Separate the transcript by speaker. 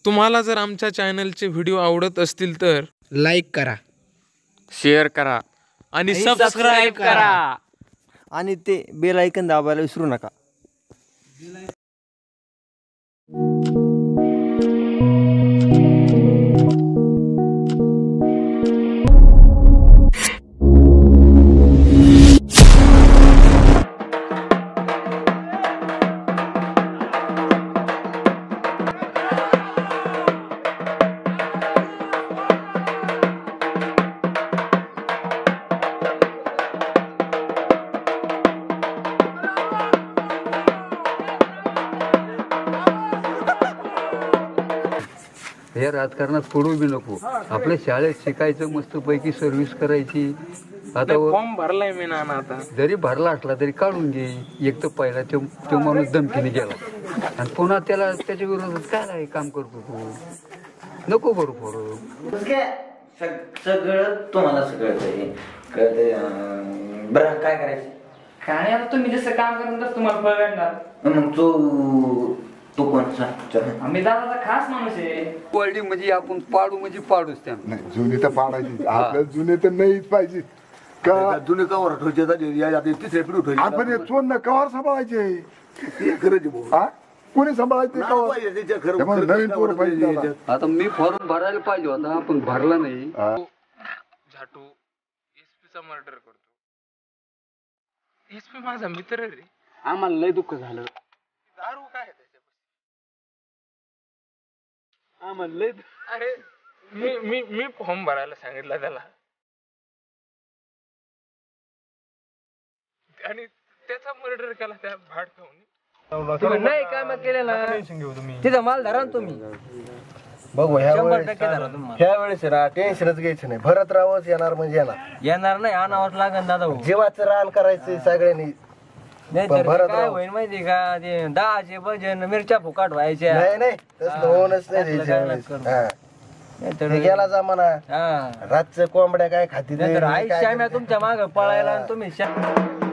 Speaker 1: तुम्हाला जर आमच्या चॅनलचे व्हिडिओ आवडत असतील तर
Speaker 2: लाईक करा,
Speaker 1: शेअर करा आणि सबस्क्राईब करा
Speaker 3: आणि ते बेल आयकॉन दाबायला विसरू नका.
Speaker 4: हे राजकारणात पडू बी नको. आपल्या शाळेत शिकायचं, मस्त पैकी सर्व्हिस करायची. आता
Speaker 1: फॉर्म भरलाय मी ना आता,
Speaker 4: जरी भरला असला तरी काढून घे. एक तर पहिला तो माणूस धमकीने गेला आणि पुन्हा त्याला त्याच्या विरोधात काय काम करतो तू. नको करू फरक.
Speaker 3: सगळं तुम्हाला सगळं कळतंय. बरं काय करायचं?
Speaker 5: काय आता तुम्ही जसं काम करून तर तुम्हाला फळ भेटणार.
Speaker 3: मग तो कोणचा?
Speaker 5: आम्ही दादाचा खास माणूस आहे.
Speaker 4: वळली म्हणजे आपण पाडू म्हणजे पाडूच त्या.
Speaker 6: नाही, जुनी तर पाडायची. आपल्याला जुने तर नाहीच पाहिजे का.
Speaker 7: जुने कवर ठेवायचे, तिसऱ्या पिढी ठेवायचे.
Speaker 6: आपण हे चोर न कवर सांभाळायचे.
Speaker 7: खरंच
Speaker 6: हा, कोणी सांभाळायचे कवर? नवीन पोर पाहिजे त्याला.
Speaker 4: आता मी फॉर्म भरायला पाहिजे होता, आपण भरला नाही.
Speaker 1: झाटू एसपीचा मर्डर करतो. एसपी माझा मित्र रे.
Speaker 2: आम्हाला लय दुःख झालं.
Speaker 1: दारू काय आहे त्याच्यापाशी?
Speaker 2: आम्हाला लय
Speaker 1: अरे मी मी मी फॉर्म भरायला सांगितलं त्याला आणि त्याचा मर्डर केला त्या भाडकावून.
Speaker 5: नाही काम केलं ना तिथं माल धरा ना तुम्ही.
Speaker 3: बघू
Speaker 5: 100% धरा तुम्हाला.
Speaker 3: ह्या वेळेस ना टेन्शनच घ्यायचं नाही. भरत रावच येणार म्हणजे
Speaker 5: येणार नाही, आणावंच लागेल दादा भाऊ.
Speaker 3: जीवाचं रान करायचं सगळ्यांनी.
Speaker 5: नाही तर काय होईल माहिती का, ते 10चे भजन मिरच्या फुकाट व्हायच्या.
Speaker 3: नाही तसं होणच नाही गेला जमाना. रातचं कोंबड्या काय खाती
Speaker 5: तुमच्या माग पळायला आणि तुम्ही